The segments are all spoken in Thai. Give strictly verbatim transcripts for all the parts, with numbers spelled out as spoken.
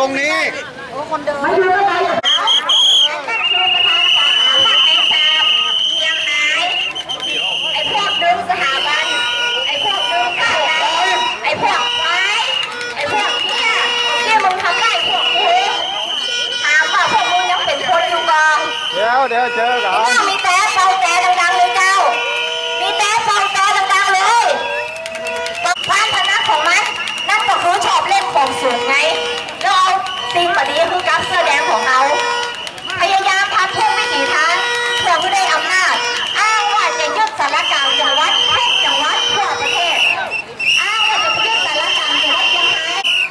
รงนี้คนเดินไม่ยืนอะไรนั่นคือประธานสาขาภาคในชาติเชียงรายไอ้พวกดึงสถาบันไอ้พวกดึงก้าวไกลไอ้พวกไม้ไอ้พวกเที่ยที่มึงทำได้พวกกูถามว่าพวกมึงยังเป็นคนอยู่กองเดี๋ยวเดี๋ยวเจอกันมีแต่เป่าแต่ดังๆเลยเจ้ามีแต่เป่าแต่ดังๆเลยความถนัดของมันนั่นก็คือชอบเล่นของสูงไงแล้วเอาสิ่งแบบนี้คือกับเสื้อแดงของเราพยายามทำทุกวิถีทางเพื่อให้ได้อำนาจอ้างว่าจะยึดสารกลางจังหวัดทุกจังหวัดทั่วประเทศอ้างว่าจะยึดสารกลางจังหวัดยังไง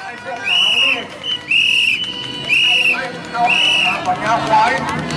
เอาขอนยาวร้อย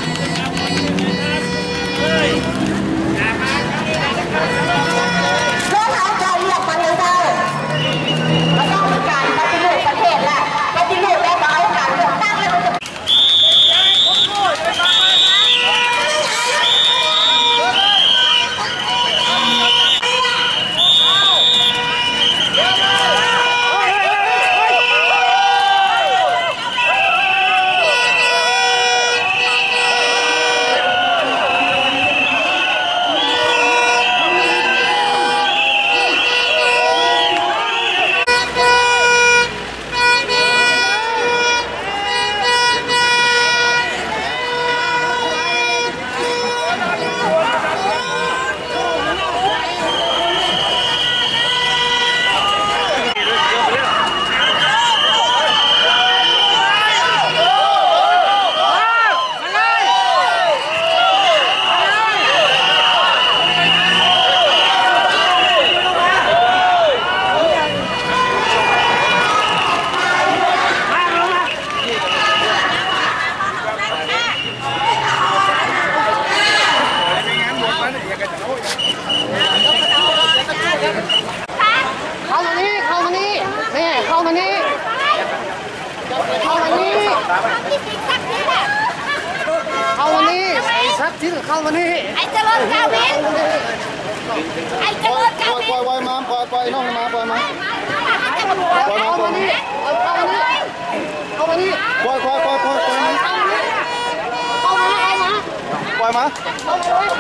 เข้ามานี่ไอ้ซักที่เข้ามานี่ไอ้เจริญกาวินไอ้เจริญกาวินปล่อยปล่อยมาปล่อยปล่อยน้องมาปล่อยมาปล่อยมาปล่อยมาเข้ามานี่เข้ามานี่ปล่อยปล่อยปล่อยปล่อยปล่อยมาเข้ามาเข้ามาปล่อยมาเข้ามาเลย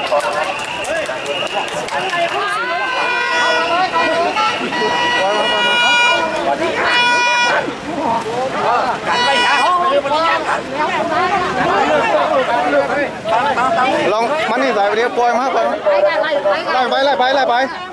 กันไปหาห้องลองมันนี่ใส่ไปเดี๋ยวปล่อยมาไปไล่ไปไล่ไปไล่ไป